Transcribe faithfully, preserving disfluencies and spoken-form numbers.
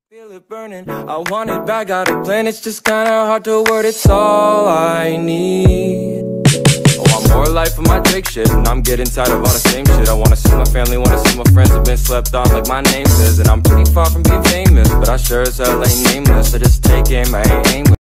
Feel it burning, I want it back, got a plan, it's just kinda hard to word, it's all I need. I want more life for my Drake shit, and I'm getting tired of all the same shit. I wanna see my family, wanna see my friends, have been slept on like my name is. And I'm pretty far from being famous, but I sure as hell ain't nameless. I just take aim, I ain't aimless.